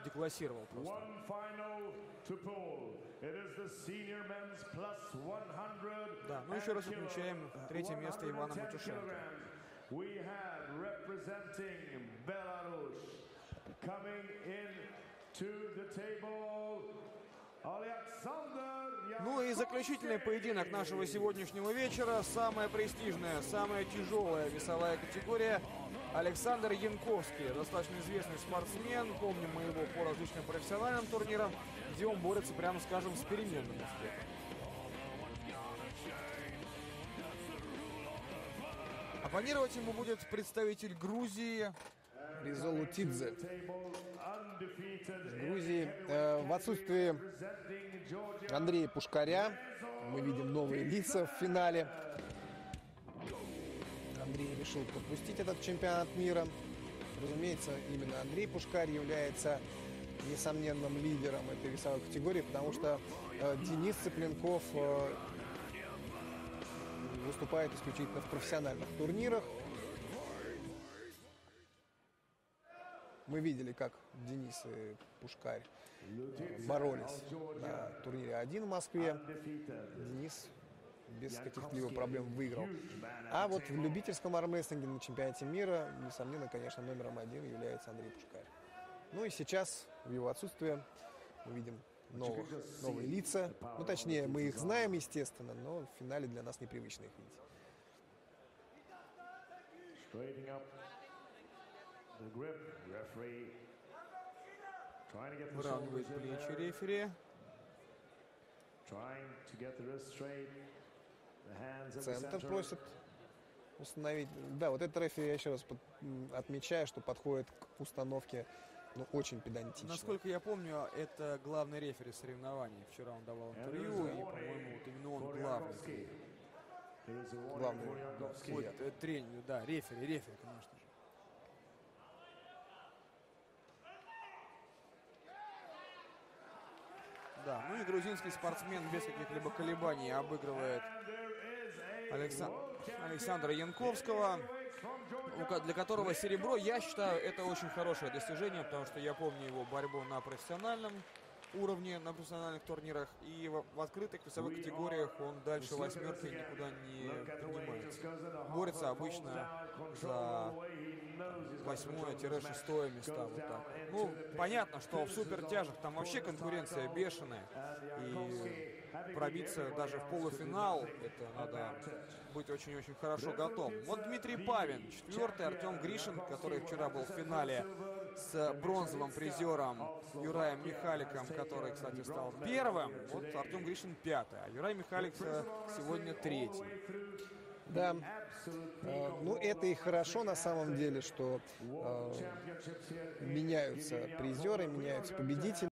деклассировал просто. Да, ну еще раз отмечаем третье место Ивана Матюшенко. Ну и заключительный поединок нашего сегодняшнего вечера. Самая престижная, самая тяжелая весовая категория. Александр Янковский. Достаточно известный спортсмен. Помним мы его по различным профессиональным турнирам, где он борется, прямо скажем, с переменным успехом. Оппонировать ему будет представитель Грузии Ризо Лутидзе. Из Грузии. В отсутствии Андрея Пушкаря мы видим новые лица в финале. Андрей решил пропустить этот чемпионат мира. Разумеется, именно Андрей Пушкарь является несомненным лидером этой весовой категории, потому что Денис Цыпленков выступает исключительно в профессиональных турнирах. Мы видели, как Денис и Пушкарь боролись на турнире 1 в Москве. Денис без каких-либо проблем выиграл. А вот в любительском армрестлинге на чемпионате мира, несомненно, конечно, номером 1 является Андрей Пушкарь. Ну и сейчас, в его отсутствие, мы видим новые лица. Ну, точнее, мы их знаем, естественно, но в финале для нас непривычно их видеть. Выравнивает плечи рефери. Центр просит установить. Да, вот этот рефери, я еще раз отмечаю, что подходит к установке, ну, очень педантично. Насколько я помню, это главный рефери соревнований. Вчера он давал интервью, и, по-моему, вот именно он главный. Главный тренер, да, рефери, конечно же. Да, ну и грузинский спортсмен без каких-либо колебаний обыгрывает Александра Янковского, для которого серебро, я считаю, это очень хорошее достижение, потому что я помню его борьбу на профессиональном уровне, на профессиональных турнирах, и в открытых весовых категориях он дальше восьмерки никуда не поднимается. Борется обычно за 8-6 места. Вот так. Ну, понятно, что в супертяжах там вообще конкуренция бешеная, и пробиться даже в полуфинал, это надо быть очень-очень хорошо готовым. Вот Дмитрий Павин, 4-й, Артем Гришин, который вчера был в финале с бронзовым призером Юраем Михаликом, который, кстати, стал первым. Вот Артем Гришин 5-й, а Юрай Михалик сегодня 3-й. Да, ну это и хорошо на самом деле, что меняются призеры, меняются победители.